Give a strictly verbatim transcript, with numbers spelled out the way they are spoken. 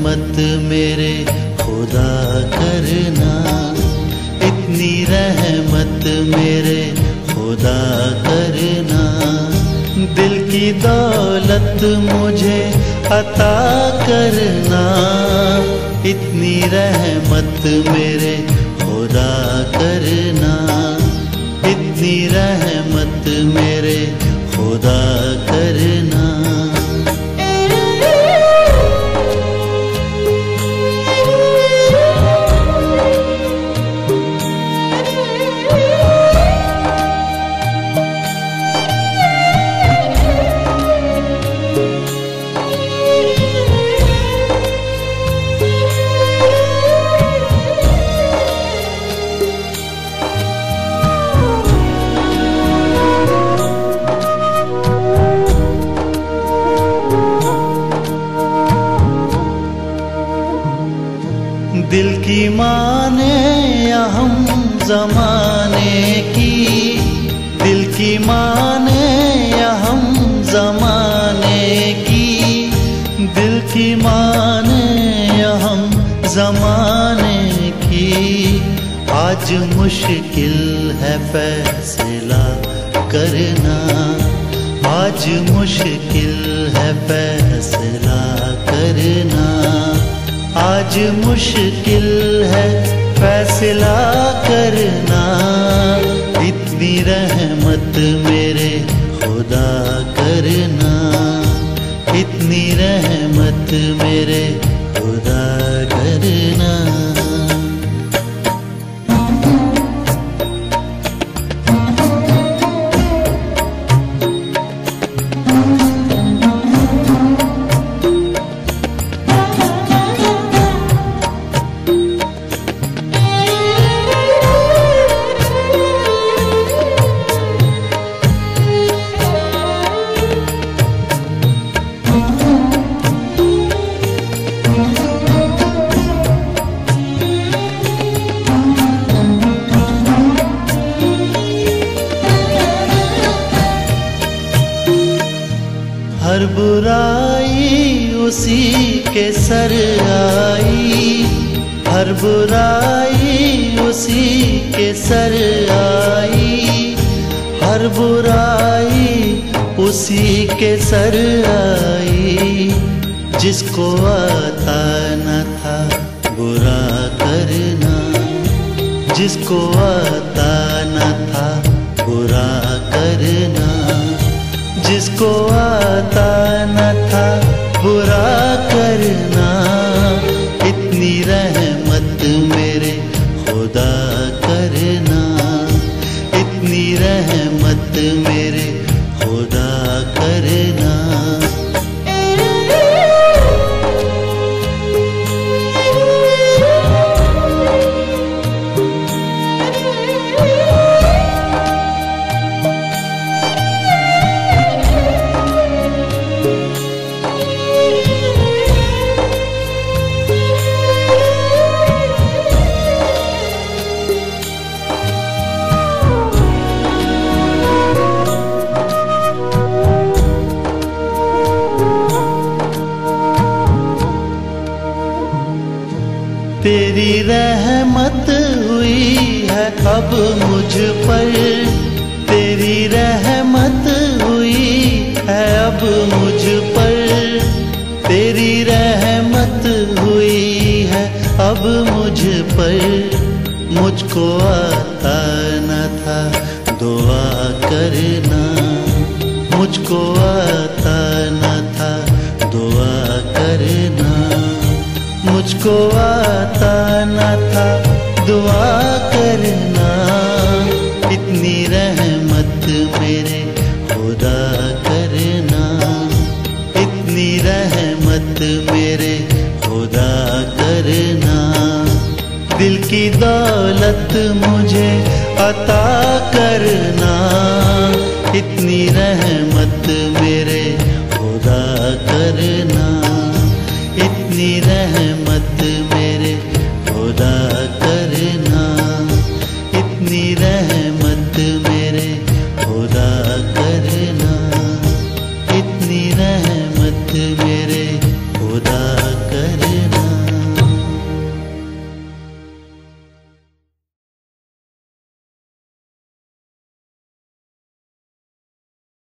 रहमत मेरे खुदा करना, इतनी रहमत मेरे खुदा करना। दिल की दौलत मुझे अता करना, इतनी रहमत मेरे खुदा करना, इतनी रहमत मेरे खुदा करना। दिल की माने या हम ज़माने की, दिल की माने या हम ज़माने की, दिल की माने या हम ज़माने की। आज मुश्किल है फैसला करना, आज मुश्किल है फैसला करना, आज मुश्किल है फैसला करना। इतनी रहमत मेरे खुदा करना, इतनी रहमत मेरे खुदा करना। हर बुराई उसी के सर आई, हर बुराई उसी के सर आई, हर बुराई उसी के सर आई। जिसको आता न था बुरा करना, जिसको आता न था बुरा करना, जिसको आता न था बुरा करना। इतनी रहमत मेरे खुदा करना, इतनी रहमत मेरे खुदा करना। तेरी रहमत हुई है अब मुझ पर, तेरी रहमत हुई है अब मुझ पर, तेरी रहमत हुई है अब मुझ पर। मुझको आता न था दुआ करना, मुझको आता न था दुआ करना, मुझको आता न था दुआ करना। इतनी रहमत मेरे खुदा करना, इतनी रहमत मेरे खुदा करना। दिल की दौलत मुझे अता करना, इतनी रहमत मेरे खुदा करना।